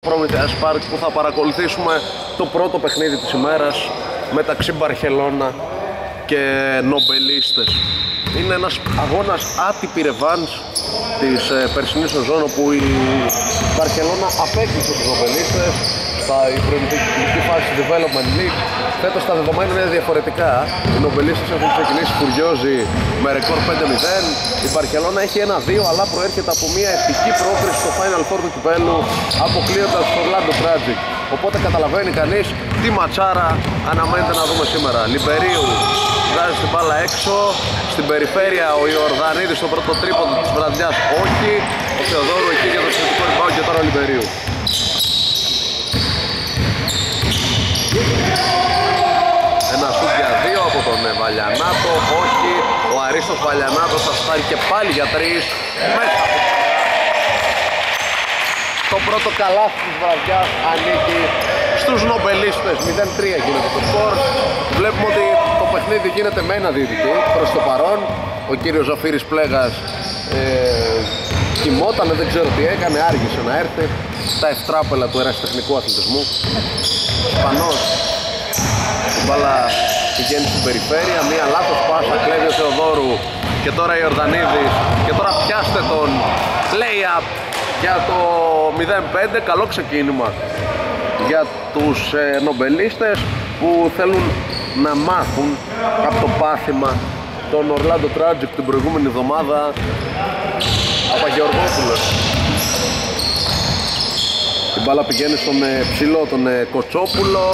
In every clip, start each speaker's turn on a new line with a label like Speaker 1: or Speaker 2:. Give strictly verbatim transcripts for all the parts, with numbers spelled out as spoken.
Speaker 1: Προμηθέας Πάρκ που θα παρακολουθήσουμε το πρώτο παιχνίδι της ημέρας μεταξύ Μπαρσελόνα και Νομπελίστες. Είναι ένας αγώνας άτυπη ρεβάνς της ε, περσινής σεζόν όπου η Μπαρσελόνα απέκλεισε τους Νομπελίστες στα προηγούμενη φάση του Development League. Φέτος τα δεδομένα είναι διαφορετικά. Οι Νομπελίστες έχουν ξεκινήσει φουριόζοι με ρεκόρ πέντε μηδέν. Η Μπαρσελόνα έχει ένα δύο αλλά προέρχεται από μια επική πρόκριση στο Final Four του κυπέλλου, αποκλείοντας το Orlando Tragic. Οπότε καταλαβαίνει κανείς τι ματσάρα αναμένεται να δούμε σήμερα. Λιμπερίου βγάζει την μπάλα έξω. Στην περιφέρεια ο Ιορδανίδης στο πρώτο τρίποντο της βραδιάς όχι. Ο Θεοδόρου εκεί για το σχετικό rebound και τώρα ο Λιμπερίου. Ένα σουτ για δύο από τον Βαλιανάτο, όχι. Ο Αρίστος Βαλιανάτος θα στάρει και πάλι για τρεις. Μέσα. Το πρώτο καλάθι της βραδιάς ανήκει στους Νομπελίστες. μηδέν τρία γίνεται το σκορ. Βλέπουμε ότι το παιχνίδι γίνεται με ένα διαιτητή προς το παρόν. Ο κύριος Ζαφύρης Πλέγας ε, κοιμότανε, δεν ξέρω τι έκανε, άργησε να έρθει. Τα ευτράπελα του ερασιτεχνικού αθλητισμού. Σπανός. Η μπάλα πηγαίνει στην περιφέρεια, μία λάθος πάσα, κλέβει ο Θεοδόρου και τώρα η Ιορδανίδης και τώρα πιάστε τον lay-up για το μηδέν πέντε. Καλό ξεκίνημα για τους ε, Νομπελίστες που θέλουν να μάθουν από το πάθημα των Orlando Tragic την προηγούμενη εβδομάδα. Παπαγεωργόπουλος. Η μπάλα πηγαίνει στον ε, ψηλό τον ε, Κοτσόπουλο.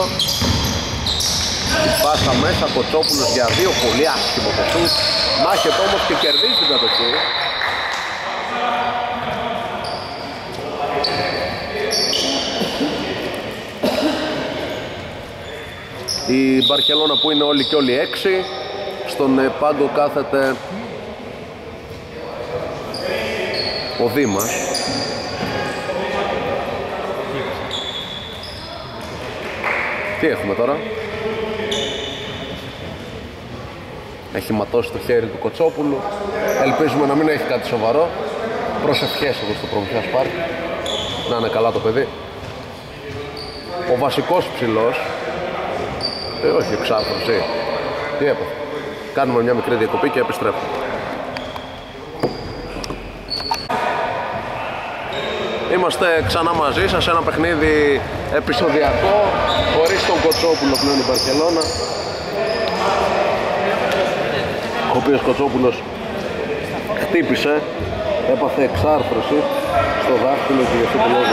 Speaker 1: Η πάσα μέσα, Κοτσόπουλος για δύο, πολύ άσχημο το σουτ. Μάχεται όμως και κερδίζει την κατοχή. Η Μπαρσελόνα που είναι όλοι και όλοι έξι. Στον πάγκο κάθεται ο Δήμας. Τι έχουμε τώρα? Έχει ματώσει το χέρι του Κοτσόπουλου. Ελπίζουμε να μην έχει κάτι σοβαρό. Προσευχές εδώ στο Προμηθέας Πάρκ. Να είναι καλά το παιδί. Ο βασικός ψηλός ε, όχι εξάρθρωση. Τι έπαθε? Κάνουμε μια μικρή διακοπή και επιστρέφουμε. Είμαστε ξανά μαζί σας σε ένα παιχνίδι επεισοδιακό χωρίς τον Κοτσόπουλο πλέον η Μπαρσελόνα, ο οποίος Κοτσόπουλος χτύπησε, έπαθε εξάρθρωση στο δάχτυλο και γι' αυτό το λόγο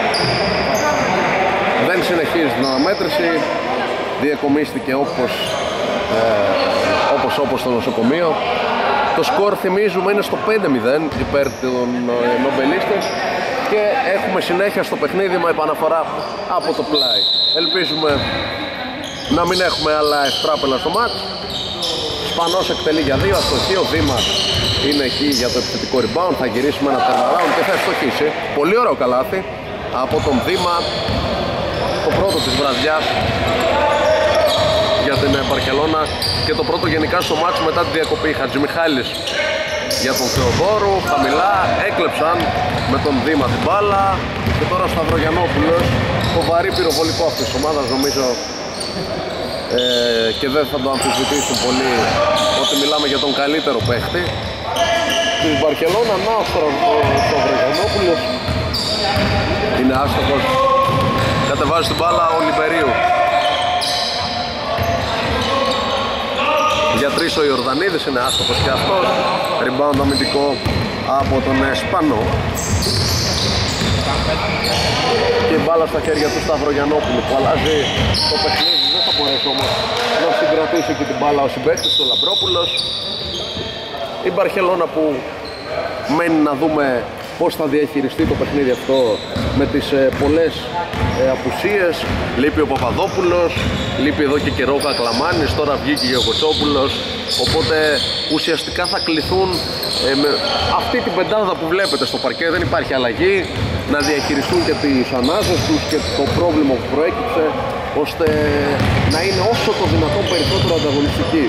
Speaker 1: δεν συνεχίζει την αναμέτρηση. Διακομίστηκε όπως, ε, όπως όπως στο νοσοκομείο. Το σκορ θυμίζουμε είναι στο πέντε μηδέν υπέρ των ε, Νομπελίστες και έχουμε συνέχεια στο παιχνίδι με επαναφορά από το πλάι. Ελπίζουμε να μην έχουμε άλλα ευτράπελα στο μάτς. Σπανός εκτελεί για δύο, αστοχή. Ο Δήμας είναι εκεί για το επιθετικό rebound. Θα γυρίσουμε ένα turnaround και θα αστοχίσει. Πολύ ωραίο καλάθι από τον Δήμα. Το πρώτο της βραδιάς για την Μπαρσελόνα και το πρώτο γενικά στο μάτς μετά τη διακοπή. Χατζημιχάλης για τον Θεοδόρου, χαμηλά, έκλεψαν με τον Δήμα την μπάλα και τώρα ο Σταυρογιαννόπουλος, το βαρύ πυροβολικό αυτής της ομάδας νομίζω ε, και δεν θα το αμφισβητήσουν πολύ ότι μιλάμε για τον καλύτερο παίχτη της Μπαρσελόνα. Να ο Σταυρογιαννόπουλος είναι άστοχος, κατεβάζει την μπάλα ο Λιμπερίου. Για τρεις ο Ιορδανίδης είναι άστοχος και αυτός. Rebound αμυντικό από τον Σπανό. Και η μπάλα στα χέρια του Σταυρογιαννόπουλου που αλλάζει το παιχνίδι. Δεν θα μπορέσει όμως να συγκρατήσει και την μπάλα ο συμπαίκτης ο Λαμπρόπουλος. Η Μπαρσελόνα που μένει να δούμε πώς θα διαχειριστεί το παιχνίδι αυτό με τις ε, πολλές ε, απουσίες. Λείπει ο Παπαδόπουλος, λείπει εδώ και καιρό ο Κακλαμάνης, τώρα βγήκε και ο Κοτσόπουλος. Οπότε ουσιαστικά θα κληθούν ε, με αυτή την πεντάδα που βλέπετε στο παρκέ, δεν υπάρχει αλλαγή, να διαχειριστούν και τις ανάζες τους και το πρόβλημα που προέκυψε, ώστε να είναι όσο το δυνατόν περισσότερο ανταγωνιστικοί.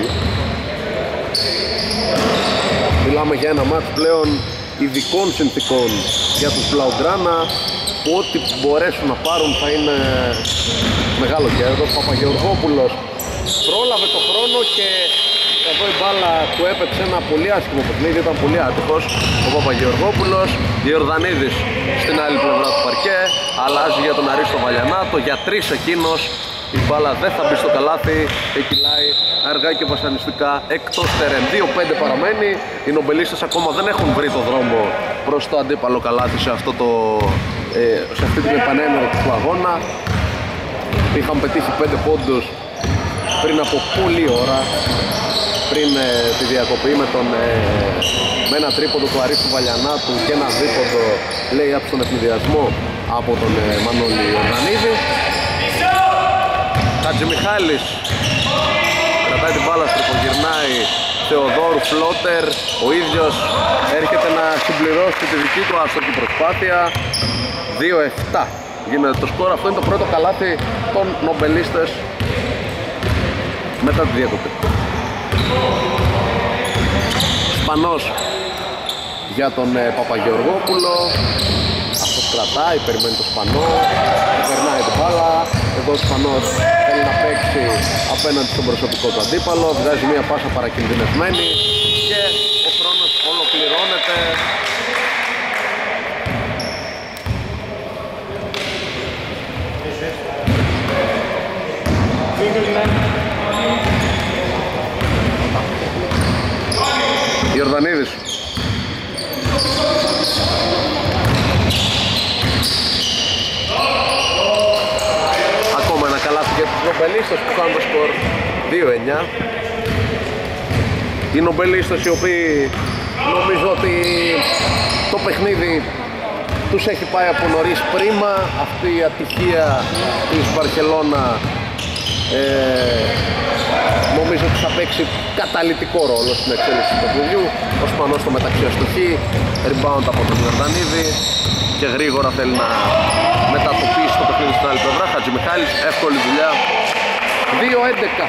Speaker 1: Μιλάμε για ένα μάτς πλέον ειδικών συνθήκων για τους Blaugrana. ό,τι μπορέσουν να πάρουν θα είναι μεγάλο κέρδος. Παπαγεωργόπουλος πρόλαβε το χρόνο και εδώ η μπάλα του έπαιξε ένα πολύ άσχημο παιχνίδι, ήταν πολύ άτυχος ο Παπαγεωργόπουλος. Ιορδανίδης στην άλλη πλευρά του παρκέ, αλλάζει για τον Αρίστο Βαλιανάτο, για τρεις εκείνος. Η μπάλα δεν θα μπει στο καλάθι και κυλάει αργά και βασανιστικά εκτός τερεν. δύο πέντε παραμένει, οι νομπελίστες ακόμα δεν έχουν βρει το δρόμο προς το αντίπαλο καλάθι σε, αυτό το, ε, σε αυτή την επανέναρξη του αγώνα. Είχαν πετύχει πέντε πόντους πριν από πολλή ώρα, πριν ε, τη διακοπή με, τον, ε, με ένα τρίποντο του Αρίστου Βαλιανάτου και ένα δίποντο λέει από τον ευνηδιασμό από τον ε, Μανώλη Ιορδανίδη. Χατζημιχάλης κρατάει την μπάλα, στριφογυρνάει, Θεοδόρου φλότερ, ο ίδιος έρχεται να συμπληρώσει τη δική του άστοχη προσπάθεια. Δύο επτά γίνεται το σκορ, αυτό είναι το πρώτο καλάθι των νομπελίστες μετά τη διακοπή. Σπανός για τον ε, Παπαγεωργόπουλο, αυτός κρατάει, περιμένει το Σπανό, περνάει την μπάλα. Εδώ ο Σπανός θέλει να παίξει απέναντι στον προσωπικό του αντίπαλο, βγάζει μια πάσα παρακινδυνευμένη και ο χρόνος ολοκληρώνεται. Ιορδανίδης ακόμα ένα καλάθι για τους νομπελίστες που κάνουν το σκορ δύο εννιά. Οι νομπελίστες οι οποίοι νομίζω ότι το παιχνίδι τους έχει πάει από νωρίς πρίμα. Αυτή η ατυχία της Βαρκελώνα ε, νομίζω ότι θα παίξει καταλυτικό ρόλο στην εξέλιξη του παιχνιδιού. Ο Σπανός στο μεταξύ αστοχή, rebound από τον Ιορδανίδη και γρήγορα θέλει να μετατοπίσει το παιχνίδι στην άλλη πλευρά. Χατζημιχάλης, εύκολη δουλειά. δύο έντεκα.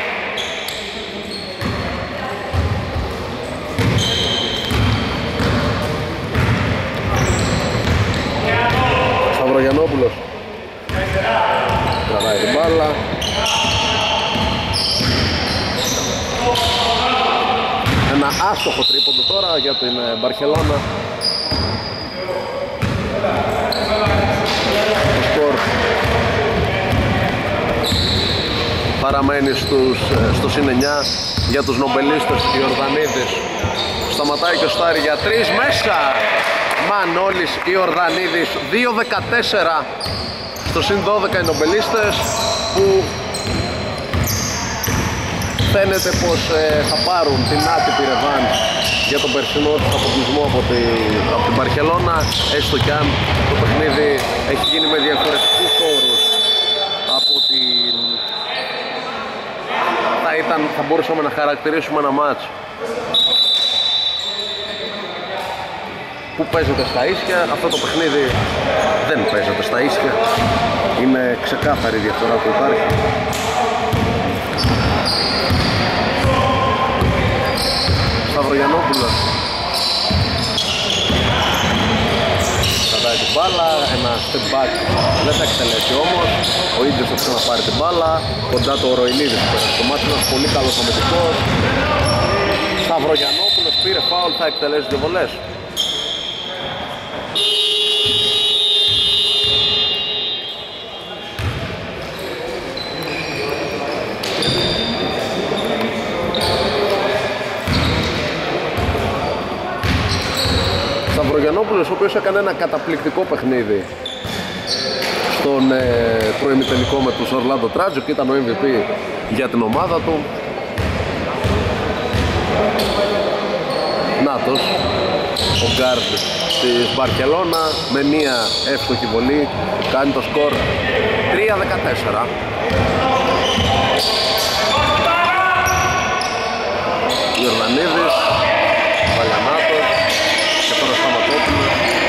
Speaker 1: Σταυρογιαννόπουλος κρατάει την μπάλα. Ένα άστοχο τρίποντο τώρα για την Μπαρκελώνα. Το σκορ παραμένει στους, στο συν εννιά για τους νομπελίστες. Ιορδανίδης σταματάει και ο Στάρι για τρεις, μέσα. Μανώλης Ιορδανίδης, δύο δεκατέσσερα στο συν δώδεκα οι νομπελίστες, που φαίνεται πως ε, θα πάρουν την άτυπη ρεβάνς για τον περσινό τους αποκλεισμό από, τη, από την Μπαρκελώνα, έστω κι αν το παιχνίδι έχει γίνει με διαφορετικούς όρους από την... θα, ήταν, θα μπορούσαμε να χαρακτηρίσουμε ένα μάτς που παίζεται στα ίσια. Αυτό το παιχνίδι δεν παίζεται στα ίσια, είναι ξεκάθαρη η διαφορά που υπάρχει. Σταυρογιαννόπουλος κρατάει την μπάλα, ένα step back δεν θα εκτελέσει όμως, ο ίδιος θα ξαναπάρει την μπάλα, κοντά το Ροϊλίδης που πέρασε το μάτι, ένας πολύ καλός αμυντικός. Σταυρογιαννόπουλος πήρε φάουλ, θα εκτελέσει δύο βολές. Σταυρογιαννόπουλος, ο οποίος έκανε ένα καταπληκτικό παιχνίδι στον ε, προημιτελικό με τους Ορλάντο Τράτζο και ήταν ο εμ βι πι για την ομάδα του. Νάτος, ο γκάρντ της Μπαρκελώνα, με μία εύστοχη βολή κάνει το σκορ τρία δεκατέσσερα. Ιορδανίδης, Βαλιανάτος και τώρα Σταματόπουλος.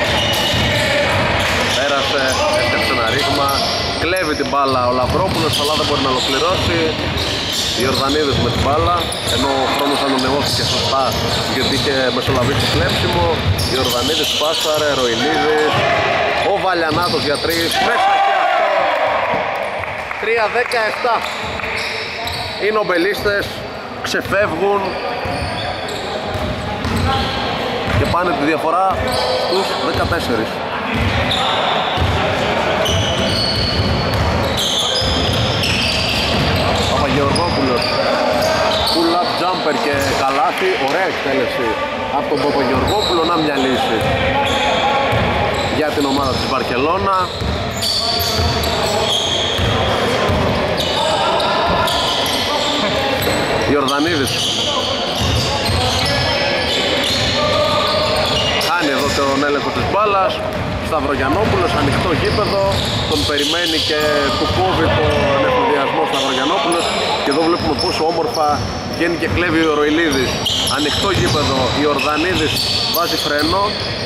Speaker 1: Πέρασε, έσκαψε ένα ρήγμα, κλέβει την μπάλα ο Λαυρόπουλος, αλλά δεν μπορεί να ολοκληρώσει. Ιορδανίδης με την μπάλα, ενώ ο χρόνος ανανεώθηκε σωστά γιατί είχε μεσολαβήσει κλέψιμο. Ιορδανίδης πάσαρε, Ροϊλίδης, ο Βαλιανάτος Βαλιανάτος για τρεις, μέσα και αυτό. Τρία δεκαεπτά. Οι νομπελίστες ξεφεύγουν και πάνε τη διαφορά στους δεκατέσσερα. Παπαγεωργόπουλος, pull up jumper και καλάθι, ωραία εκτέλεση από τον Παπαγεωργόπουλο, να μια λύση για την ομάδα της Βαρκελώνα. Ιορδανίδης χάνει εδώ τον έλεγχο της μπάλας. Σταυρογιαννόπουλος, ανοιχτό γήπεδο, τον περιμένει και του κόβει τον εφηδιασμό Σταυρογιαννόπουλος, και εδώ βλέπουμε πόσο όμορφα βγαίνει και κλέβει ο Ροηλίδης. Ανοιχτό γήπεδο, η Ιορδανίδης βάζει φρένο.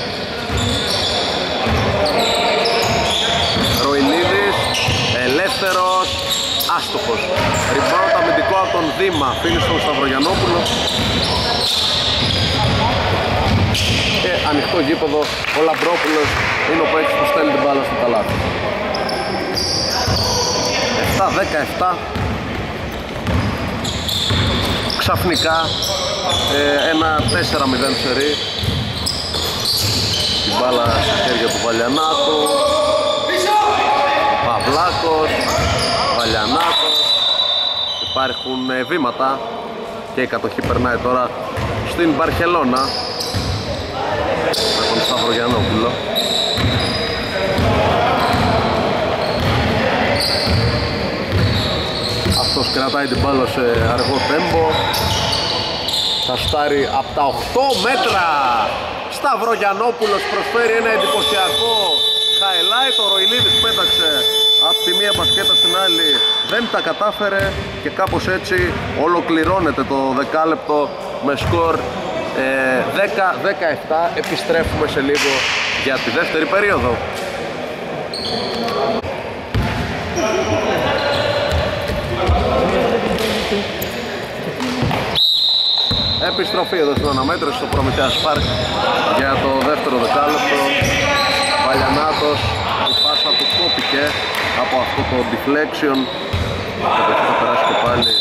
Speaker 1: Ροηλίδης, ελεύθερος, άστοχος. Rebound αμυντικό από τον Δήμα, φύγει στον Σταυρογιαννόπουλο. Και ανοιχτό γήπεδο, ο Λαμπρόπουλος είναι ο παίκτης που στέλνει την μπάλα στο καλάθι. επτά δεκαεπτά. Ξαφνικά ε, ένα τέσσερα μηδέν σερί. Την μπάλα στα χέρια του Βαλιανάτου. Παυλάκος, Βαλιανάτος. Υπάρχουν ε, βήματα και η κατοχή περνάει τώρα στην Μπαρκελώνα με τον Σταυρογιαννόπουλο. Αυτός κρατάει την μπάλα σε αργό τέμπο. Θα στάρει από τα οκτώ μέτρα. Σταυρογιαννόπουλος προσφέρει ένα εντυπωσιακό highlight. Ο Ροηλίδης πέταξε από τη μία μπασκέτα στην άλλη, δεν τα κατάφερε και κάπως έτσι ολοκληρώνεται το δεκάλεπτο με σκορ δέκα δεκαεπτά. Επιστρέφουμε σε λίγο για τη δεύτερη περίοδο. Επιστροφή εδώ στην αναμέτρηση στο Προμηθέας Πάρκ για το δεύτερο δεκάλεπτο. Βαλιανάτος, η πάσα του κόπηκε από αυτό το deflection και θα περάσει και πάλι.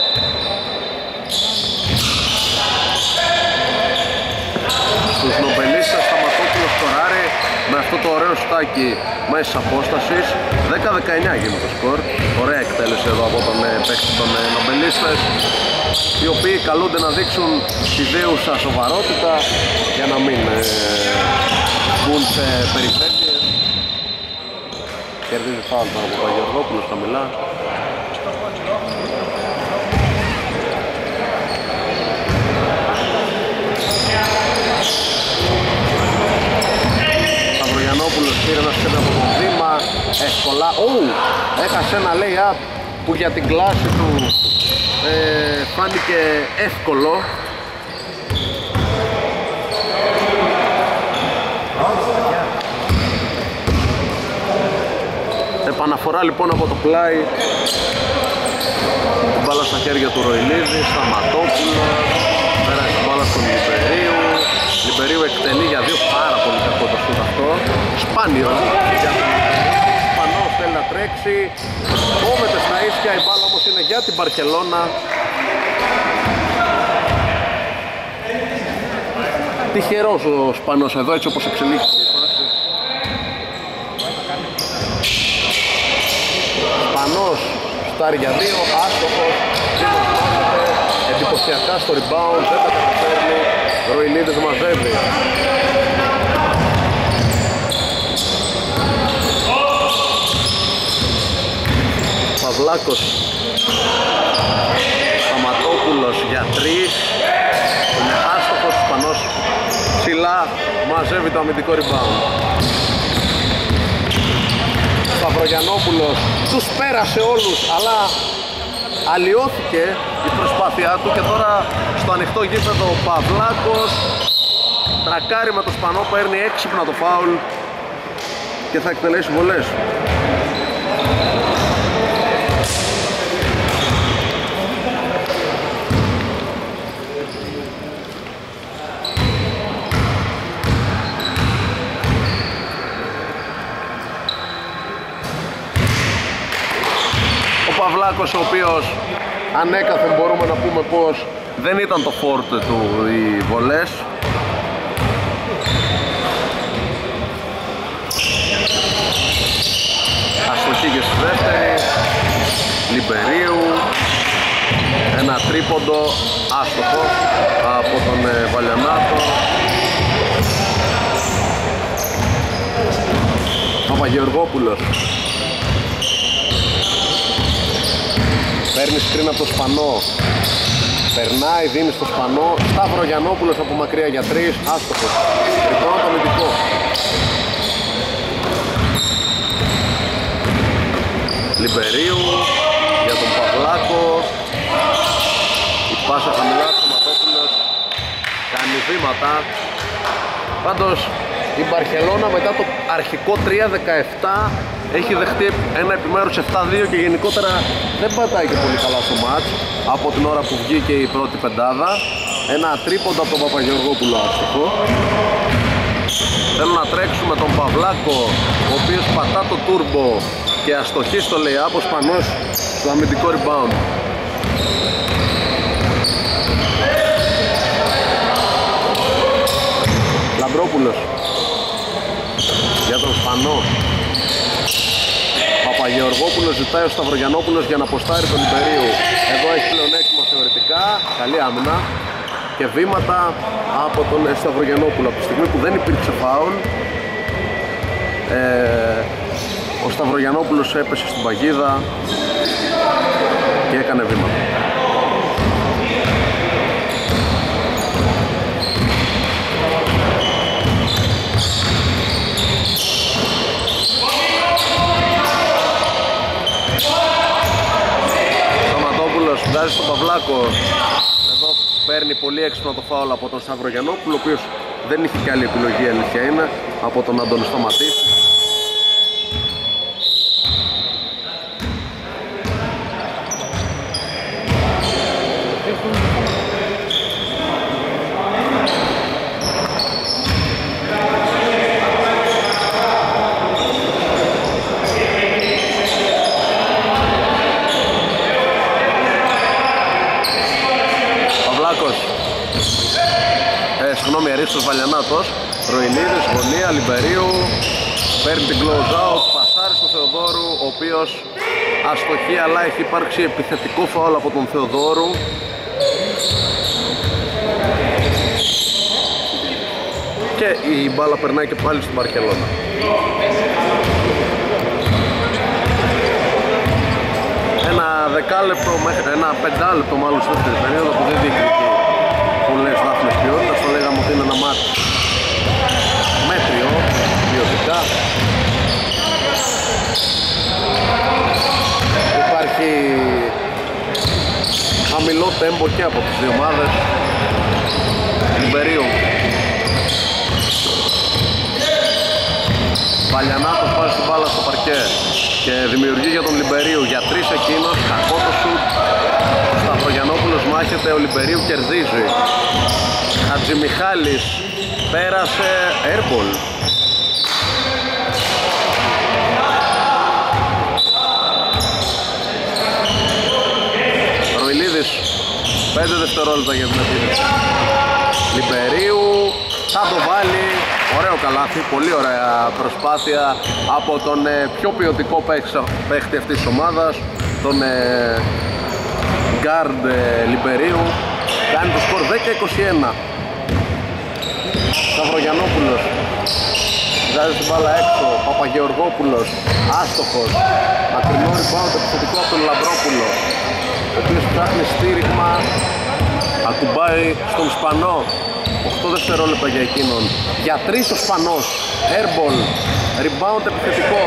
Speaker 1: Στους νομπελίστες Σταματόπουλος σκοράρει με αυτό το ωραίο στάκι μέσα απόστασης. δέκα δεκαεννιά γίνεται το σκορ. Ωραία εκτέλεση εδώ από τον παίκτη των νομπελίστες, οι οποίοι καλούνται να δείξουν τη δέουσα σοβαρότητα για να μην ε, βγουν σε περιπέτειες. Κερδίζει φάουλ τώρα από τον Παγεωργόπουλος χαμηλά. Σταυρογιαννόπουλος πήρε ένα σκέδο από τον Δήμα, εύκολα. Ου, έχασε ένα lay-up που για την κλάση του ε, φάνηκε εύκολο. Επαναφορά λοιπόν από το πλάι, την μπάλα στα χέρια του Ροηλίδη. Σταματόπουλο, πέρασε την μπάλα στον Λιπερίου. Λιπερίου εκτελεί για δύο, πάρα πολύ κακό το σούτ αυτό. Σπάνιο για τον Σπανό, θέλει να τρέξει, κόβεται στα ίσια, η μπάλα όμως είναι για την Μπαρκελώνα. Τυχερός ο Σπανός εδώ, έτσι όπως εξελίχθηκε η φάση. Σπανός στάρει για δύο, άστοχος, δημοσιάζεται εντυπωσιακά στο rebound, δεν τα καταφέρνει. Ροηλίδης μαζεύει. Παυλάκος, Σταματόπουλος για τρεις, είναι άστοχος. Σπανός ψηλά μαζεύει το αμυντικό rebound. Σταυρογιαννόπουλος τους πέρασε όλους, αλλά αλλοιώθηκε η προσπάθειά του και τώρα στο ανοιχτό γήπεδο ο Παυλάκος τρακάρει με το Σπανό, παίρνει έξυπνα το φάουλ και θα εκτελέσει βολές. Παυλάκος, ο οποίος ανέκαθεν μπορούμε να πούμε πως δεν ήταν το φόρτε του οι βολές. Αστοχή και στη δεύτερη. Λιμπερίου. Ένα τρίποντο άστοχο από τον Βαλιανάτο. Παπαγεωργόπουλος παίρνει σκριν από το Σπανό, περνάει, δίνει στο Σπανό. Σταυρογιαννόπουλος από μακριά για τρεις, άστοχος. Τριτό το αμυντικό. Λιμπερίου για τον Παυλάκο. Η πάσα χαμηλά, Σωματόπουλος κάνει βήματα. Πάντως η Μπαρχελώνα μετά το αρχικό τρία δεκαεπτά έχει δεχτεί ένα επιμέρους επτά δύο και γενικότερα δεν πατάει και πολύ καλά στο μάτς από την ώρα που βγήκε η πρώτη πεντάδα. Ένα τρίποντο από τον Παπαγεωργόπουλο άστοχο. Θέλω να τρέξουμε τον Παυλάκο, ο οποίος πατά το τούρμπο και αστοχή στο lay-up, ο Σπανός στο αμυντικό rebound. Λαμπρόπουλος για τον Σπανό. Παπαγεωργόπουλος ζητάει ο Σταυρογιαννόπουλος για να αποστάρει τον Λιμπερίου. Εδώ έχει πλεονέκτημα θεωρητικά, καλή άμυνα και βήματα από τον Σταυρογιαννόπουλο. Από τη στιγμή που δεν υπήρξε φάουλ, ε, ο Σταυρογιαννόπουλος έπεσε στην παγίδα και έκανε βήματα. Βγάζει στον Παυλάκο. Εδώ παίρνει πολύ έξυπνα το φάουλ από τον Σταυρογιαννόπουλο, ο οποίος δεν είχε και άλλη επιλογή, αλήθεια είναι, από τον να τον σταματήσει. Αρίστος Βαλιανάτος, Ροϊνίδης, γωνία, Λιμπερίου, παίρνει την close out, πασάρει στο Θεοδόρου, ο οποίος αστοχεί, αλλά έχει υπάρξει επιθετικό φάουλ από τον Θεοδόρου. Και η μπάλα περνάει και πάλι στην Μπαρκελώνα. Ένα δεκάλεπτο, ένα πεντάλεπτο μάλλον στη δεύτερη περίοδο που δεν διεκδικεί πολλές δάφνες ποιότητας. Το λέγαμε ότι είναι ένα μάτι μέτριο ποιοτικά. Υπάρχει χαμηλό τέμπο και από τις δύο ομάδες. Λιμπερίου. Βαλιανάτος πάει στην μπάλα στο παρκέ και δημιουργεί για τον Λιμπερίου, για τρεις εκείνος, κακό το σουτ. Σταυρογιαννόπουλος μάχεται, ο Λιμπερίου κερδίζει. Χατζημιχάλης πέρασε, airball. Ροϊλίδης, πέντε δευτερόλεπτα για την επίθεση. Λιμπερίου θα το βάλει, ωραίο καλάθι, πολύ ωραία προσπάθεια από τον ε, πιο ποιοτικό παίχτη αυτής της ομάδας, τον ε, guard ε, Λιμπερίου. Κάνει το σκορ δέκα είκοσι ένα. Σταυρογιαννόπουλος βγάζει την μπάλα έξω, Παπαγεωργόπουλος άστοχος, μακρινό rebound επιθετικό από τον Λαμπρόπουλο, ο οποίος ψάχνει στήριγμα, ακουμπάει στον Σπανό, οκτώ δευτερόλεπτα για εκείνον, για τρεις ο Σπανός, airball, rebound επιθετικό.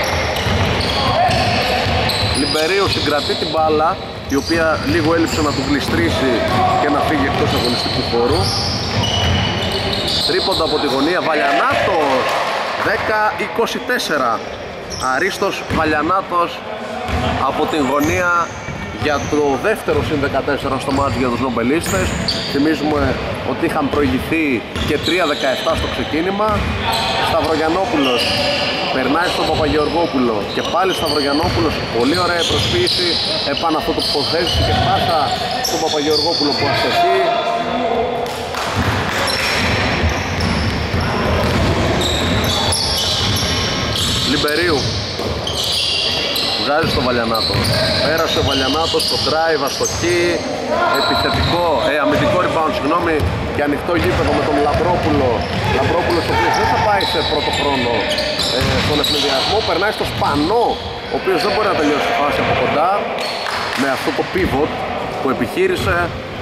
Speaker 1: Λιμπερίου συγκρατεί την μπάλα, η οποία λίγο έλειψε να του γλιστρήσει και να φύγει εκτός αγωνιστικού χώρου. Τρίποντα από τη γωνία, Βαλιανάτος, δέκα είκοσι τέσσερα. Αρίστος Βαλιανάτος από την γωνία για το δεύτερο συν δεκατέσσερα στο μάτς για τους νομπελίστες. Θυμίζουμε ότι είχαν προηγηθεί και τρία δεκαεπτά στο ξεκίνημα. Σταυρογιαννόπουλος περνάει στον Παπαγεωργόπουλο και πάλι Σταυρογιαννόπουλος, πολύ ωραία προσποίηση επάνω αυτό το τοποθέτηση και πάσα στον Παπαγεωργόπουλο που αστοχεί. Λιμπερίου βγάζει στον Βαλιανάτο, πέρασε ο Βαλιανάτος στο drive, αστοχή, επιθετικό, ε, αμυντικό rebound, συγγνώμη, και ανοιχτό γήπεδο με τον Λαμπρόπουλο. Λαμπρόπουλος ο οποίος δεν θα πάει σε πρώτο χρόνο ε, στον ευνηδιασμό, περνάει στο Σπανό, ο οποίος δεν μπορεί να τελειώσει τη φάση από κοντά με αυτό το pivot που επιχείρησε,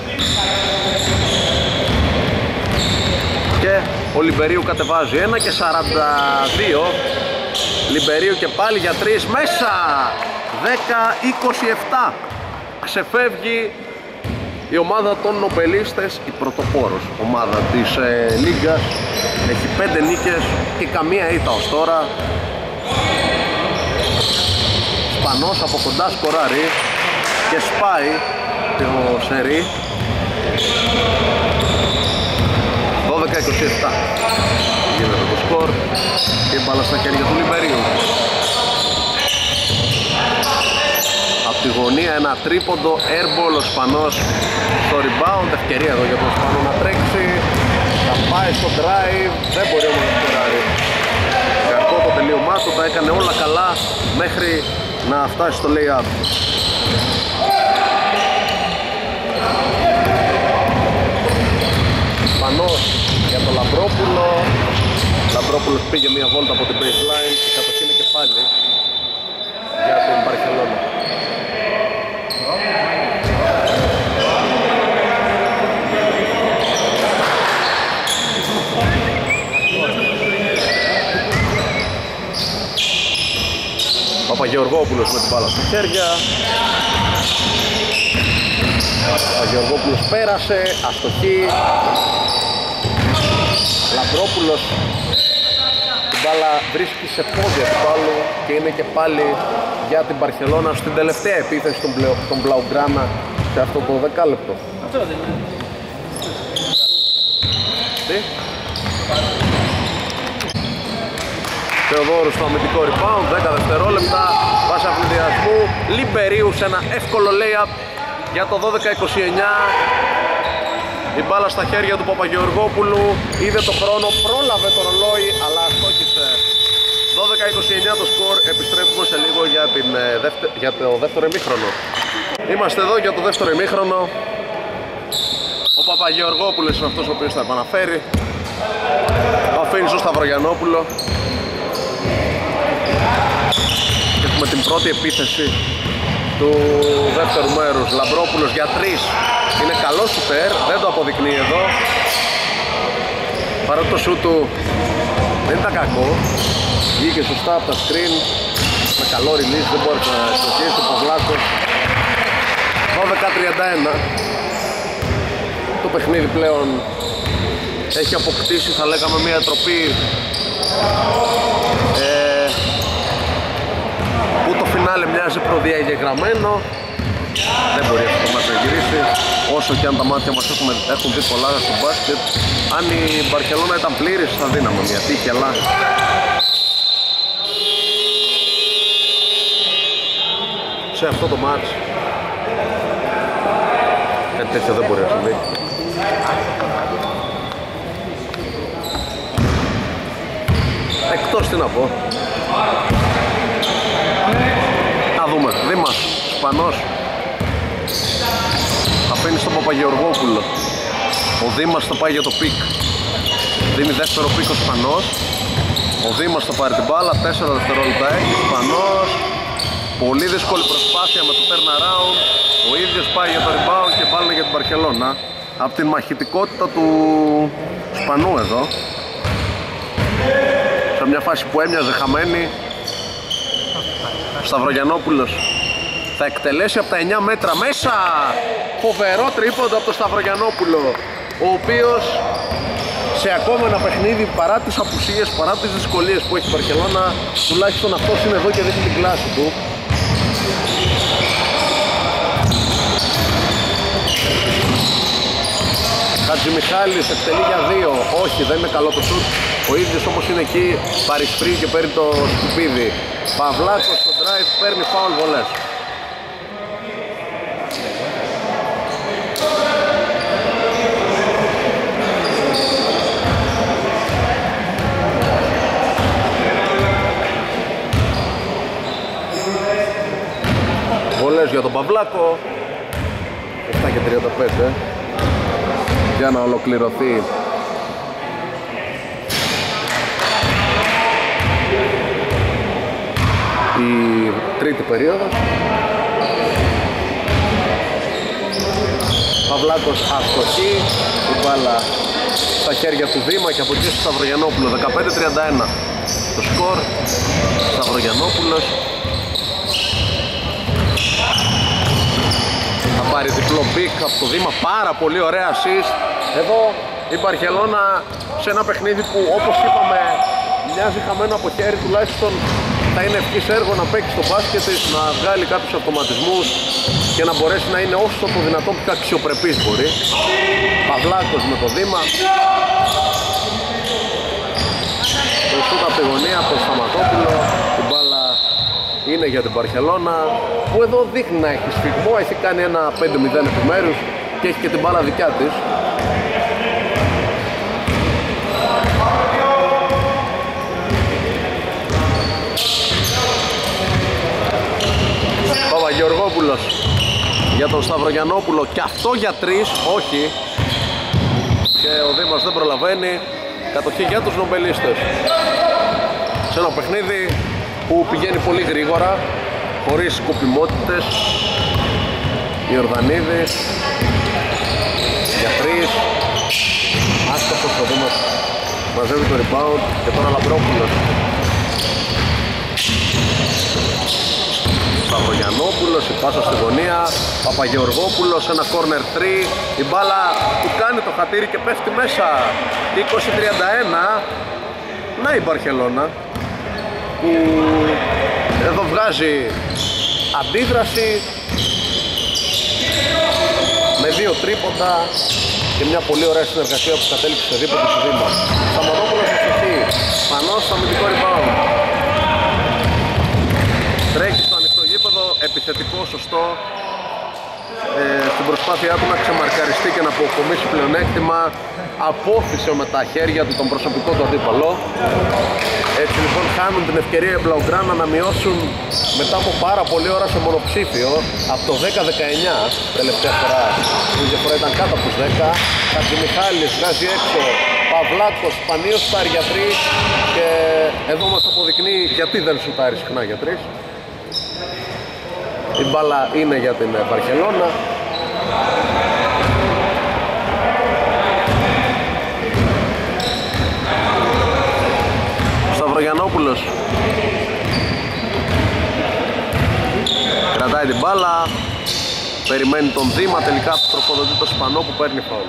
Speaker 1: και ο Λιμπερίου κατεβάζει ένα και σαράντα δύο. Λιμπερίου και πάλι για τρεις μέσα, δέκα είκοσι επτά. Ξεφεύγει η ομάδα των Νομπελίστες, η πρωτοπόρος ομάδα της ε, Λίγκας. Έχει πέντε νίκες και καμία ήττα ως τώρα. Σπανός από κοντά σκοράρει και σπάει το σερί. δώδεκα είκοσι επτά γίνεται το σκορ και μπάλα στα χέρια του Λιμπερίου. Από τη γωνία ένα τρίποντο airball, ο Σπανός στο rebound, ευκαιρία εδώ για τον Σπανό να τρέξει, θα πάει στο drive, δεν μπορεί όμως να σκοράρει. Κακό το τελείωμά του, τα έκανε όλα καλά μέχρι να φτάσει στο lay-up. Σπανός για τον Λαμπρόπουλο. Λαμπρόπουλος πήγε μια βόλτα από την baseline και κατοχύνει και πάλι για την Μπαρκελόνα. Παπαγεωργόπουλος με την μπάλα στα χέρια. Παπαγεωργόπουλος πέρασε, αστοχή. Λαμπρόπουλος την μπάλα βρίσκει σε πόδια του άλλου και είναι και πάλι για την Μπαρσελόνα στην τελευταία επίθεση των, Μπλε... των Μπλαουγκράνα σε αυτό το δεκάλεπτο. Τι? Θεοδόρου στο αμυντικό rebound, δέκα δευτερόλεπτα, πάσα ευνηδιασμού Λιμπερίου σε ένα εύκολο lay-up για το δώδεκα είκοσι εννιά. Η μπάλα στα χέρια του Παπαγεωργόπουλου, είδε το χρόνο, πρόλαβε το ρολόι, αλλά αστόχησε. δώδεκα είκοσι εννιά το σκορ, επιστρέφουμε σε λίγο για, την, δεύτε... για το δεύτερο ημίχρονο. Είμαστε εδώ για το δεύτερο ημίχρονο. Ο Παπαγεωργόπουλος είναι αυτός ο οποίος θα επαναφέρει. Αφήνει στο Σταυρογιαννόπουλο. Έχουμε την πρώτη επίθεση του δεύτερου μέρους. Λαμπρόπουλος για τρεις. Είναι καλό σουτέρ, δεν το αποδεικνύει εδώ. Παρότι το σουτ του δεν ήταν κακό, βγήκε σωστά από τα screen με καλό release, δεν μπορεί να στοχίσει ο Παυλάκος. δώδεκα τριάντα ένα. Το παιχνίδι πλέον έχει αποκτήσει, θα λέγαμε, μια τροπή ε, που το φινάλε μοιάζει προδιαγεγραμμένο. Δεν μπορεί αυτό το μάτι να γυρίσει, όσο και αν τα μάτια μας έχουμε, έχουν δει πολλά στο μπάσκετ. Αν η Μπαρκελόνα ήταν πλήρης θα δίναμε μια τύχη, αλλά σε αυτό το μάτς κάτι τέτοιο δεν μπορεί να συμβεί. Εκτός τι να πω. Θα δούμε, Δήμας, Σπανός αφήνει στον Παπαγεωργόπουλο. Ο Δήμας θα πάει για το πικ. Δίνει δεύτερο πικ ο Σπανός. Ο Δήμας θα πάρει την μπάλα, τέσσερα δευτερόλεπτα έχει. Σπανός, πολύ δύσκολη προσπάθεια με το turnaround. Ο ίδιος πάει για το rebound και πάλι για την Μπαρκελόνα. Από την μαχητικότητα του Σπανού εδώ, σε μια φάση που έμοιαζε χαμένη, ο Σταυρογιαννόπουλος θα εκτελέσει από τα εννιά μέτρα μέσα. Φοβερό τρίποντο από τον Σταυρογιαννόπουλο, ο οποίος σε ακόμα ένα παιχνίδι, παρά τις απουσίες, παρά τις δυσκολίες που έχει η Μπαρκελόνα, τουλάχιστον αυτός είναι εδώ και δείχνει την κλάση του. Χατζημιχάλης εκτελεί για δύο. Όχι, δεν είναι καλό το σουτ. Ο ίδιος όμως είναι εκεί, παρισφρεί και παίρνει το σκουπίδι. Παυλάκος στο drive, παίρνει φάουλ βολές. Βολές για τον Παυλάκο. επτά και τριάντα πέντε για να ολοκληρωθεί η τρίτη περίοδος. Παυλάκος αστοχή, η μπάλα στα χέρια του Δήμα και από εκεί στο Σταυρογιαννόπουλο. Δεκαπέντε τριάντα ένα το σκορ. Σταυρογιαννόπουλος θα πάρει διπλό πικ από το Δήμα, πάρα πολύ ωραία assist. Εδώ η Μπαρκελώνα σε ένα παιχνίδι που, όπως είπαμε, μοιάζει χαμένο από χέρι, τουλάχιστον θα είναι ευχής έργο να παίξει στο μπάσκετ της, να βγάλει κάποιους αυτοματισμούς και να μπορέσει να είναι όσο το δυνατόν πιο αξιοπρεπής μπορεί. Παυλάκος με το Δήμα. Το σούτ από τη γωνία από τον Σταματόπουλο. Η μπάλα είναι για την Μπαρκελώνα, που εδώ δείχνει να έχει σφιγμό, έχει κάνει ένα πέντε μηδέν επιμέρους και έχει και την μπάλα δικιά της. Παπαγεωργόπουλος για τον Σταυρογιαννόπουλο και αυτό για τρεις, όχι, και ο Δήμας δεν προλαβαίνει. Κατοχή για τους νομπελίστες σε ένα παιχνίδι που πηγαίνει πολύ γρήγορα, χωρίς σκοπιμότητες. Ιορδανίδης για τρεις, άστοχος ο Δήμας, μαζεύει το rebound και τώρα Λαμπρόπουλος. Σταυρογιαννόπουλος, η πάσα στη γωνία, Παπαγεωργόπουλος, ένα corner τρία, η μπάλα του κάνει το χατήρι και πέφτει μέσα. Είκοσι τριάντα ένα. Να η Μπαρκελώνα που εδώ βγάζει αντίδραση με δύο τρίποντα και μια πολύ ωραία συνεργασία που κατέληξε σε δίπλα του Δήμα. Σταματόπουλος αστοχή, Πανός στο αμυντικό rebound. Τρέχει στο ανοιχτό γήπεδο, επιθετικό, σωστό, ε, στην προσπάθειά του να ξεμαρκαριστεί και να αποκομίσει πλεονέκτημα. Απόθυσε με τα χέρια του τον προσωπικό του αντίπαλο. Έτσι λοιπόν χάνουν την ευκαιρία οι Μπλαουγκράνα να μειώσουν μετά από πάρα πολλή ώρα σε μονοψήφιο από το δέκα δεκαεννιά τελευταία φορά που η διαφορά ήταν κάτω από τους δέκα. Χατζημιχάλης βγάζει έξω, Παυλάκος σπανίως σουτάρει για τρεις και εδώ μας αποδεικνύει γιατί δεν σουτάρει συχνά για τρεις. Η μπάλα είναι για την Μπαρκελώνα. Σταυρογιαννόπουλος κρατάει την μπάλα, περιμένει τον Δήμα, τελικά τροφοδοτεί το Σπανό που παίρνει φάουλ.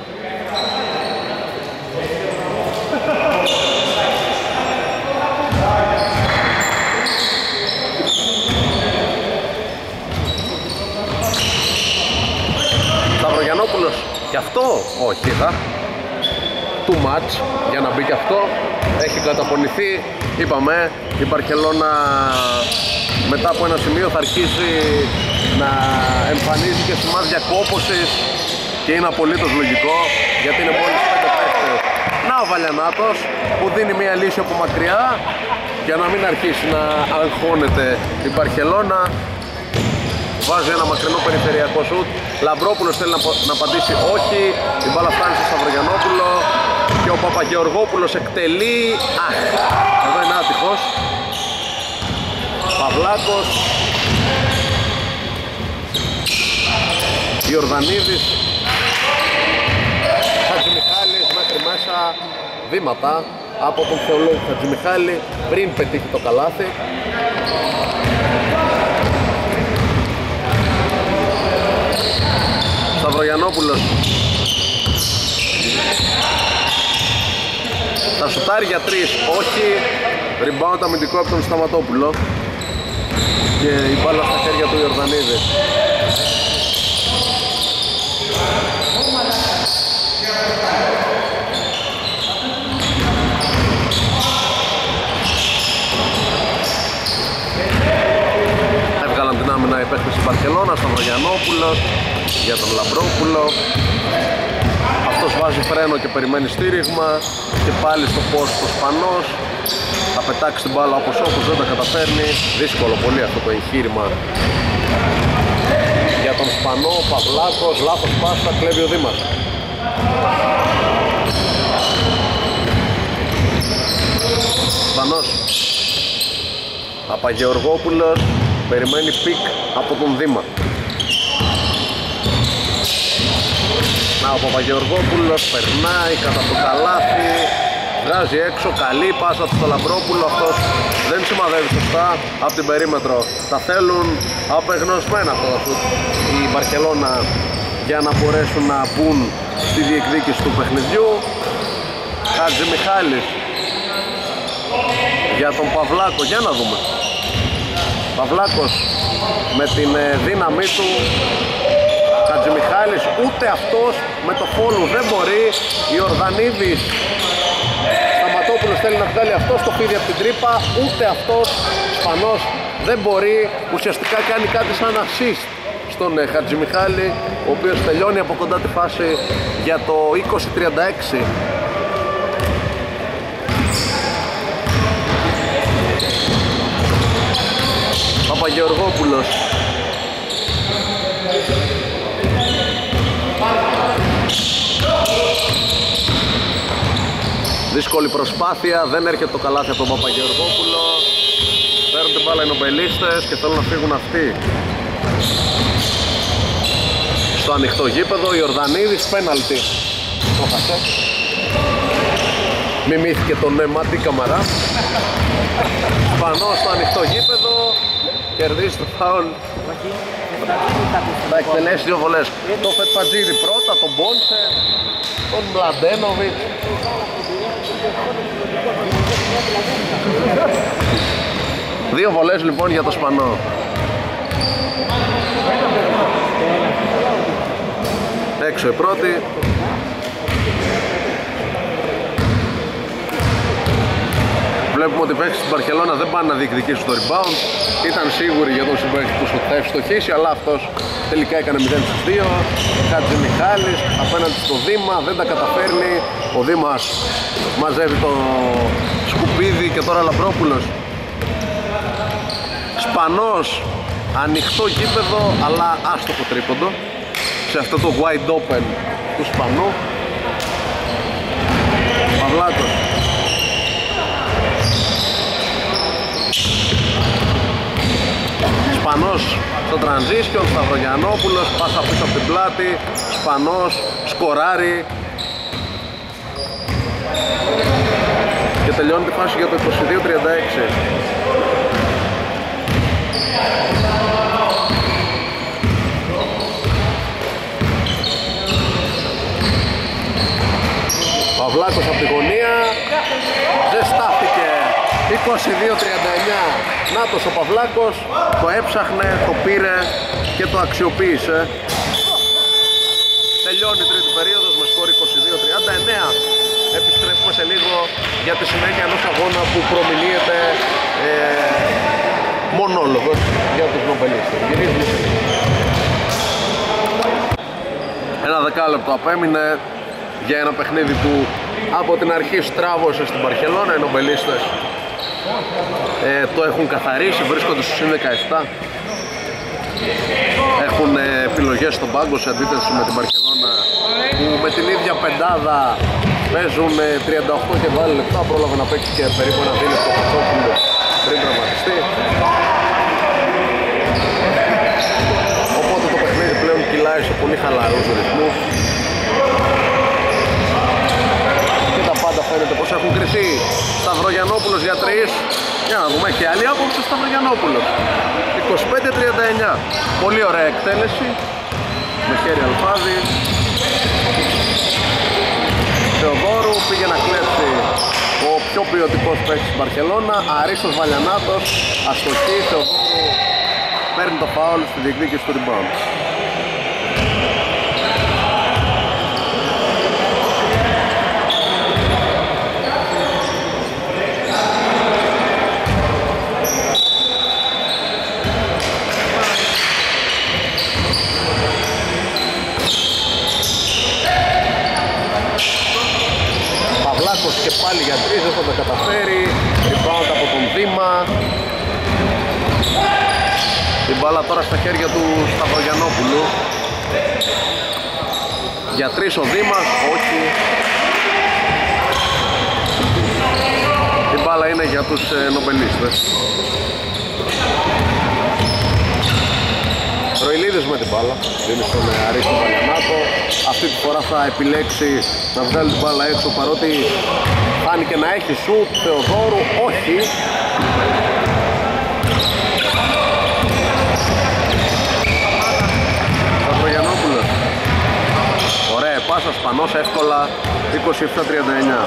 Speaker 1: Σταυρογιαννόπουλος και αυτό, όχι είδα, too much για να μπει και αυτό. Έχει καταπονηθεί, είπαμε, η Μπαρκελώνα μετά από ένα σημείο θα αρχίσει να εμφανίζει και σημάδια κόπωσης και είναι απολύτως λογικό γιατί είναι μόλις πέντε παίχτες. Να ο Βαλιανάτος που δίνει μια λύση από μακριά για να μην αρχίσει να αγχώνεται η Μπαρκελώνα. Βάζει ένα μακρινό περιφερειακό σουτ. Λαμπρόπουλος θέλει να, να απαντήσει όχι. Η μπάλα φτάνει στο Σταυρογιαννόπουλο και ο Παπαγεωργόπουλος εκτελεί. Αχ, εδώ είναι άτυχος. Παυλάκος, Ιορδανίδης, Χατζημιχάλης μέχρι μέσα. Βήματα από τον Θεολόγο Χατζημιχάλη πριν πετύχει το καλάθι. Σταυρογιαννόπουλος θα σουτάρει για τρεις, όχι. Rebound αμυντικό από τον Σταματόπουλο και η μπάλα στα χέρια του Ιορδανίδη. Έβγαλαν την άμυνα οι παίκτες της Μπαρκελόνας, τον Βαγιανόπουλος για τον Λαμπρόπουλο. Αυτός βάζει φρένο και περιμένει στήριγμα και πάλι στο post ο Σπανός. Θα πετάξει την μπάλα όπως όπως δεν τα καταφέρνει. Δύσκολο πολύ αυτό το εγχείρημα για τον Σπανό. Παυλάκος, λάθος πάσα, κλέβει ο Δήμας. Σπανός, Παπαγεωργόπουλος, περιμένει πικ από τον Δήμα. Να, ο Παπαγεωργόπουλος περνάει κατά το καλάθι, βγάζει έξω, καλή πάσα του στο Λαμπρόπουλο. Αυτός δεν σημαδεύει σωστά από την περίμετρο. Τα θέλουν απεγνωσμένα αυτό το σουτ η Μπαρκελόνα για να μπορέσουν να μπουν στη διεκδίκηση του παιχνιδιού. Χατζημιχάλης για τον Παυλάκο, για να δούμε. Παυλάκος με την δύναμή του. Χατζημιχάλης, ούτε αυτός με το φόλου δεν μπορεί. Ιορδανίδης, Σταματόπουλος θέλει να βγάλει αυτό στο πίδι από την τρύπα, ούτε αυτός. Σπανός δεν μπορεί. Ουσιαστικά κάνει κάτι σαν assist στον Χατζημιχάλη, ο οποίος τελειώνει από κοντά τη φάση για το είκοσι τριάντα έξι. Παπαγεωργόπουλος, δύσκολη προσπάθεια, δεν έρχεται το καλάθι από τον Παπαγεωργόπουλο. Παίρνουν την μπάλα οι νομπελίστες και θέλουν να φύγουν αυτοί. Στο ανοιχτό γήπεδο, η Ιορδανίδης, πέναλτι. Το χασέ. Μιμήθηκε τον Μάτι Καμαρά. Σπανός στο ανοιχτό γήπεδο, κερδίζει το φάουλ. Θα εκτελέσει δύο βολές. Το Φετφατζίδη πρώτα, τον Μπόνσε, τον Μλαντένοβιτς. Δύο βολές λοιπόν για το Σπανό. Έξω η πρώτη. Βλέπουμε ότι οι παίκτες της Μπαρκελόνα δεν πάνε να διεκδικήσουν το rebound. Ήταν σίγουροι για τον συμπαίχτη τους ότι θα ευστοχίσει, αλλά αυτός τελικά έκανε μηδέν στους δύο. Χατζημιχάλης απέναντι στο Δήμα, δεν τα καταφέρνει. Ο Δήμας μαζεύει το σκουπίδι και τώρα Λαμπρόπουλος. Σπανός, ανοιχτό γήπεδο αλλά άστοχο τρίποντο σε αυτό το wide open του Σπανού. Παυλάκος, Σπανός στο transition, Σταυρογιαννόπουλος, πάσα πίσω από την πλάτη. Σπανός, σκοράρει και τελειώνει τη φάση για το είκοσι δύο τριάντα έξι. Παυλάκος από τη γωνία, δεν στάθηκε. είκοσι δύο τριάντα εννιά. Νάτος ο Παυλάκος, το έψαχνε, το πήρε και το αξιοποίησε. Τελειώνει η τρίτη περίοδος με σκορ είκοσι δύο τριάντα εννιά. Επιστρέφουμε σε λίγο για τη συνέχεια ενός αγώνα που προμηνύεται ε, μονόλογος για τους νομπελίστες. Γυρίζουμε σε λίγο. Ένα δεκάλεπτο απέμεινε για ένα παιχνίδι που από την αρχή στράβωσε στην Μπαρκελόνα. Οι νομπελίστες ε, το έχουν καθαρίσει, βρίσκονται στους συν δεκαεπτά. Έχουν ε, επιλογές στον πάγκο σε αντίθεση με την Μπαρκελόνα που με την ίδια πεντάδα παίζουν ε, τριάντα οκτώ και δύο λεπτά. Πρόλαβε να παίξει και περίπου ένα δίλεπτο Χατσόπουλο πριν τραυματιστεί. Οπότε το παιχνίδι πλέον κυλάει σε πολύ χαλαρούς ρυθμούς και τα πάντα φαίνεται πως έχουν κρυθεί. Σταυρογιαννόπουλος για τρεις. Για να δούμε, έχει άλλη άποψη ο Σταυρογιαννόπουλος. είκοσι πέντε τριάντα εννιά. Πολύ ωραία εκτέλεση με χέρι αλφάδι. Θεοδόρου πήγε να κλέψει ο πιο ποιοτικός παίκτης της Μπαρκελόνα. Αρίστος Βαλιανάτος, αστοχή. Θεοδόρου παίρνει το φάουλ στη διεκδίκηση του rebound. Η μπάλα τώρα στα χέρια του Σταυρογιαννόπουλου. Για τρεις ο Δήμας, όχι. Η μπάλα είναι για τους ε, νομπελίστες. Ροηλίδης με την μπάλα, δίνει στον Αρίστο Βαλιανάτο. Αυτή τη φορά θα επιλέξει να βγάλει την μπάλα έξω, παρότι φάνηκε να έχει σουτ. Θεοδόρου, όχι. Σταυρογιαννόπουλος. Ωραία πάσα, Σπανός εύκολα, είκοσι επτά τριάντα εννιά.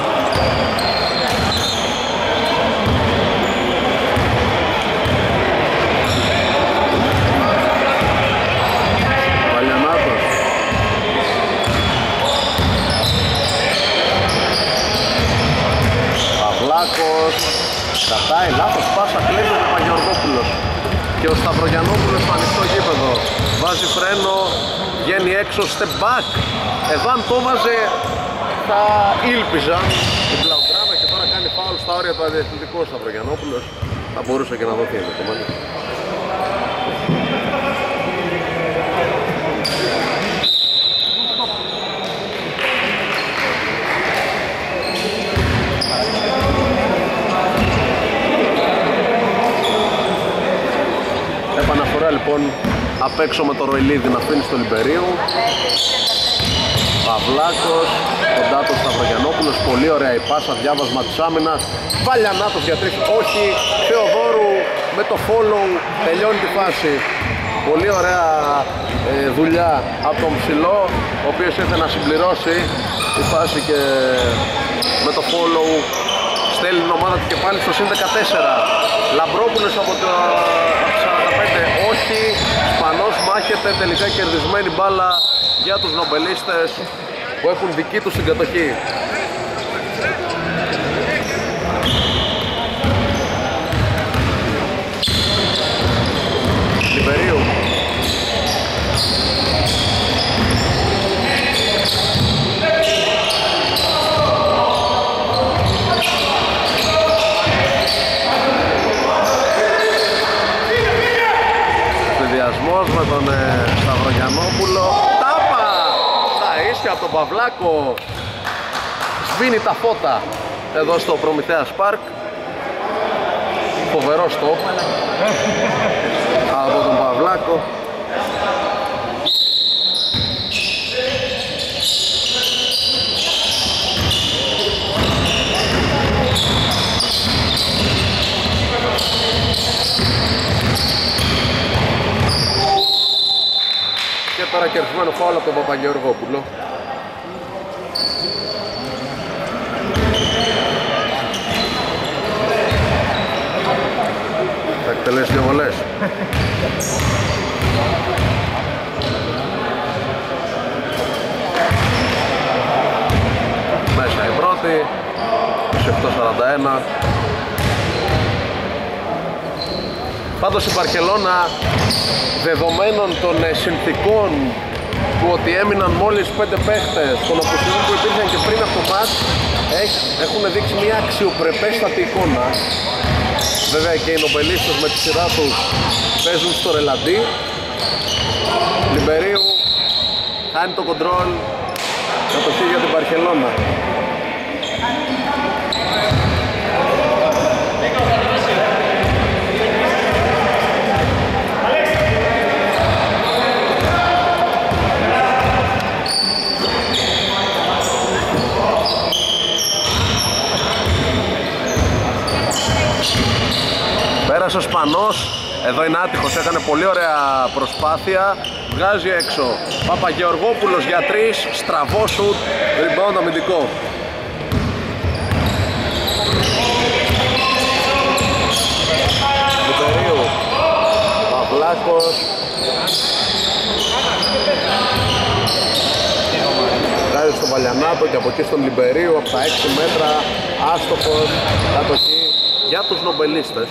Speaker 1: Κατάει, λάθος πάσα, κλείνει ο Παπαγεωργόπουλος. Και ο Σταυρογιαννόπουλος στο ανοιχτό γήπεδο βάζει φρένο, βγαίνει έξω, step back. Εδώ αν το βάζε θα ήλπιζα την Πλαουγκράνα και τώρα κάνει φάουλ στα όρια του αδιαθλητικού. Ο Σταυρογιαννόπουλος θα μπορούσε και να δοθεί ενδεχομένως. Λοιπόν, απ' έξω με το Ροηλίδη να αφήνει στο Λιμπερίου. Παυλάκος, κοντά του Σταυρογιαννόπουλος, πολύ ωραία η πάσα, διάβασμα της άμυνας. Βαλιανάτος για τρεις, όχι. Θεοδόρου με το follow τελειώνει τη φάση. Πολύ ωραία ε, δουλειά από τον ψηλό, ο οποίος ήθελε να συμπληρώσει τη φάση και με το follow στέλνει την ομάδα του και πάλι στο συν δεκατέσσερα. Λαμπρόπουλος από το σαράντα πέντε, όχι. Σπανός μάχεται, τελικά κερδισμένη μπάλα για τους νομπελίστες που έχουν δική τους την κατοχή. Λιβερίου. Με τον ε, Σταυρογιαννόπουλο. Τάπα! Τα ίσια από τον Παυλάκο. Σβήνει τα φώτα εδώ στο Προμηθέας Πάρκ. Φοβερό στόπ από τον Παυλάκο. Τώρα κερδισμένο φάουλ από τον Παπαγεωργόπουλο. Θα εκτελέσει δύο βολές. Μέσα η πρώτη, είκοσι επτά σαράντα ένα. Πάντως η Μπαρκελώνα, δεδομένων των συνθηκών του ότι έμειναν μόλις πέντε παίχτες, των αποσύλων που υπήρχαν και πριν από το μάτς, έχουν δείξει μια αξιοπρεπέστατη εικόνα. Βέβαια και οι νομπελίστες με τη σειρά τους παίζουν στο ρελαντί. Λιμπερίου χάνει το κοντρόλ, κατοχή για την Μπαρκελώνα. Πέρασε ο Σπανός, εδώ είναι άτυχος, έκανε πολύ ωραία προσπάθεια, βγάζει έξω. Παπαγεωργόπουλος για τρεις, στραβό σουτ, rebound αμυντικό. Λιπερίου, Παυλάκος. Βγάζει στον Βαλιανάτο και από εκεί στον Λιμπερίου, από τα έξι μέτρα, άστοχος, κατοχή για τους νομπελίστες.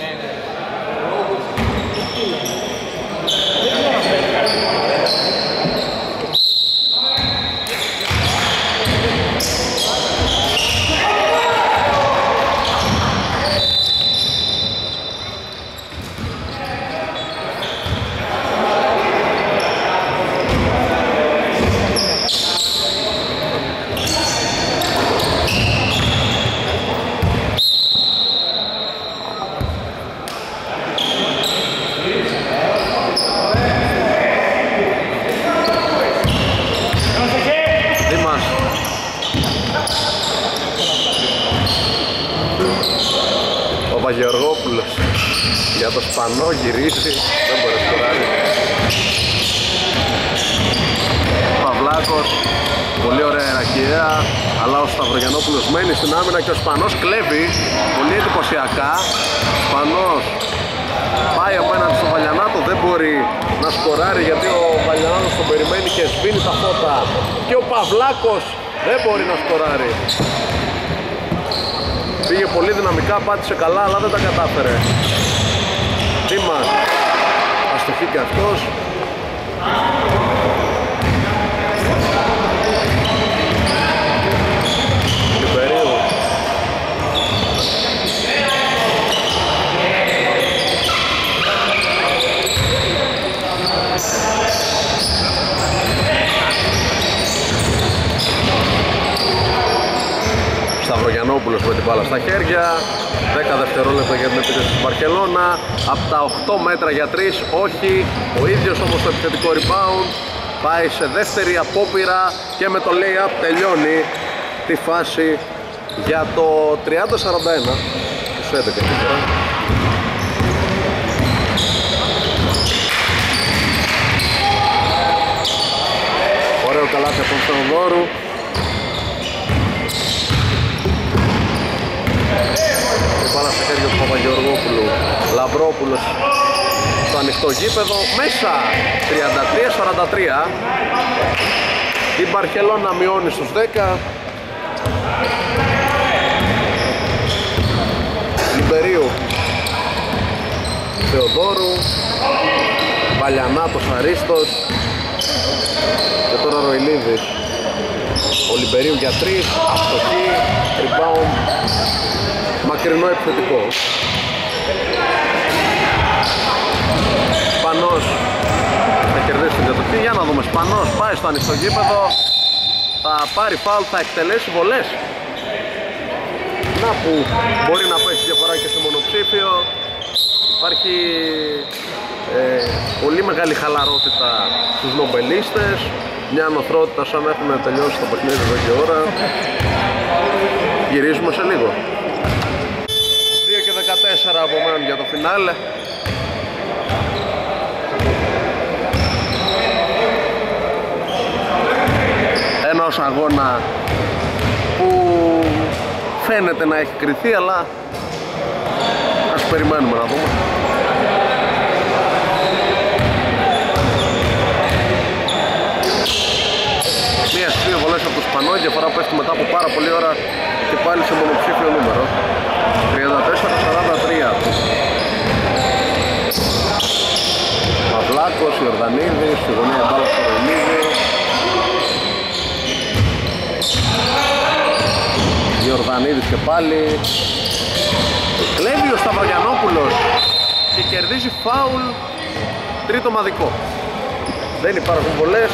Speaker 1: Σπανό γυρίζει, δεν μπορεί να σκοράρει. Παυλάκος, πολύ ωραία ιεραρχία, αλλά ο Σταυρογιαννόπουλος μένει στην άμυνα και ο Σπανός κλέβει πολύ εντυπωσιακά. Σπανός πάει απέναντι στο Βαλιανάτο, δεν μπορεί να σκοράρει γιατί ο Βαλιανάτος τον περιμένει και σβήνει τα φώτα και ο Παυλάκος δεν μπορεί να σκοράρει. Πήγε πολύ δυναμικά, πάτησε καλά αλλά δεν τα κατάφερε. Δήμας, αστοχή και αυτός. Λιμπερίου. Σταυρογιαννόπουλος με την μπάλα στα χέρια. δέκα δευτερόλεπτα για την επίθεση της Μπαρκελώνα. Από τα οκτώ μέτρα για τρεις, όχι. Ο ίδιος όμως το επιθετικό rebound. Πάει σε δεύτερη απόπειρα και με το lay-up τελειώνει τη φάση για το τριάντα σαράντα ένα. Τους έντεκα τώρα. Ωραίο καλάθι από τον Θεοδόρου. Πάλα στα χέρια του Παπαγεωργόπουλου. Λαμπρόπουλος στο ανοιχτό γήπεδο. Μέσα τριάντα τρία σαράντα τρία. Η Μπαρκελώνα μειώνει στους δέκα. Λιμπερίου Θεοδόρου. Βαλιανάτος Αρίστος. Και τώρα Ροηλίδης. Ο Λιμπερίου για τρεις. Αστοχή. Rebound. Μακρινό επιθετικό. Σπανός θα κερδίσει την κατοχή. Για να δούμε. Σπανός πάει στο ανοιχτό γήπεδο. Θα πάρει φάουλ, θα εκτελέσει βολές. Να που μπορεί να πέσει διαφορά και σε μονοψήφιο. Υπάρχει ε, πολύ μεγάλη χαλαρότητα στους νομπελίστες. Μια νοθρότητα σαν να έχουν τελειώσει το παιχνίδι εδώ και ώρα. Γυρίζουμε σε λίγο. δύο και δεκατέσσερα απομένουν για το φινάλε. Ενός αγώνα που φαίνεται να έχει κριθεί, αλλά ας περιμένουμε να δούμε. Μία στις δύο βολές από το Σπανό, η διαφορά πέφτει μετά από πάρα πολλή ώρα και πάλι σε μονοψήφιο νούμερο. τριάντα τέσσερα σαράντα τρία. Παυλάκος, Ιορδανίδης, στη γωνία μπάλα στο Ροηλίδη. Ιορδανίδης και πάλι. Κλέβει ο Σταυρογιαννόπουλος και κερδίζει φάουλ, τρίτο μαδικό. Δεν υπάρχουν πολλές.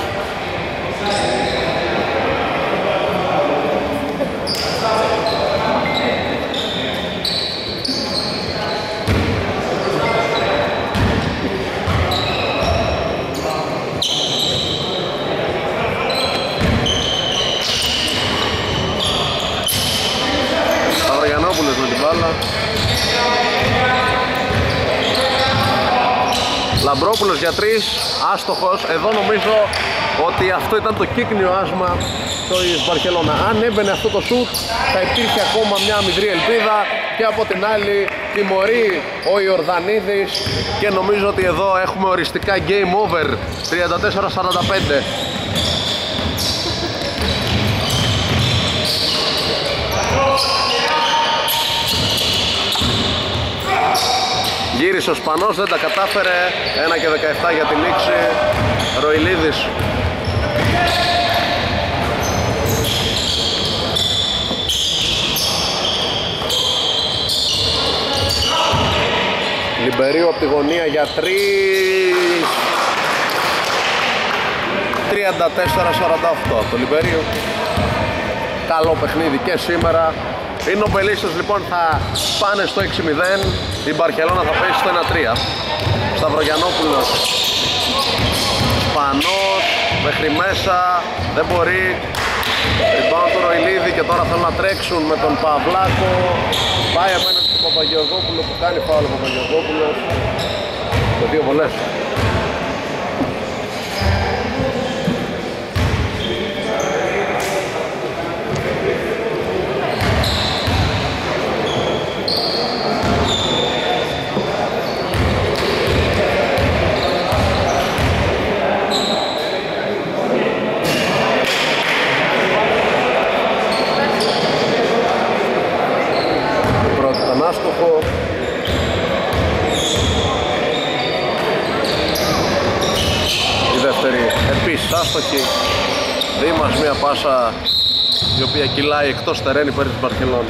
Speaker 1: Σταυρογιαννόπουλος με την μπάλα. Λαμπρόπουλος για τρεις, άστοχος. Εδώ νομίζω ότι αυτό ήταν το κύκνιο άσμα της Μπαρκελώνα. Αν έμπαινε αυτό το σουτ θα υπήρχε ακόμα μια μικρή ελπίδα και από την άλλη τιμωρεί ο Ιορδανίδης και νομίζω ότι εδώ έχουμε οριστικά game over. Τριάντα τέσσερα σαράντα πέντε. Γύρισε ο Σπανός, δεν τα κατάφερε. ένα και δεκαεπτά για την νίξη. Ροηλίδης. Λιμπερίου από τη γωνία για τρεις. τριάντα τέσσερα σαράντα οκτώ από το Λιμπερίου. Καλό παιχνίδι και σήμερα. Οι νομπελίστες λοιπόν θα πάνε στο έξι μηδέν. Η Μπαρκελώνα θα πέσει στο ένα τρία. Σταυρογιαννόπουλος. Σπανός μέχρι μέσα. Δεν μπορεί. Rebound του Ροηλίδη και τώρα θέλουν να τρέξουν με τον Παυλάκο. Πάει απέναντι στον Παπαγεωργόπουλο που κάνει φάουλ ο Παπαγεωργόπουλος με δύο βολές. Άστοχο. Η δεύτερη επίσης άστοχη. Δήμας μια πάσα η οποία κυλάει εκτός τερέν υπέρ της Μπαρκελώνα.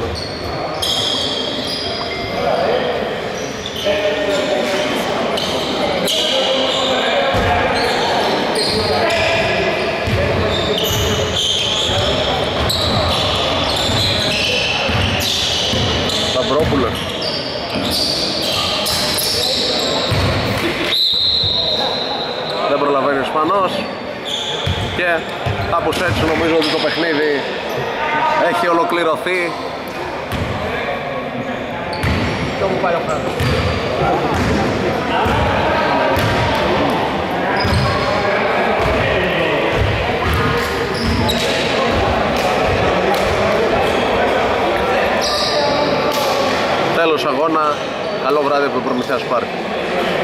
Speaker 1: Σταυρόπουλος. Δεν προλαβαίνει ο Ισπανός και κάπως έτσι νομίζω ότι το παιχνίδι έχει ολοκληρωθεί. Τέλος αγώνα, καλό βράδυ από το Προμηθέας Πάρκ.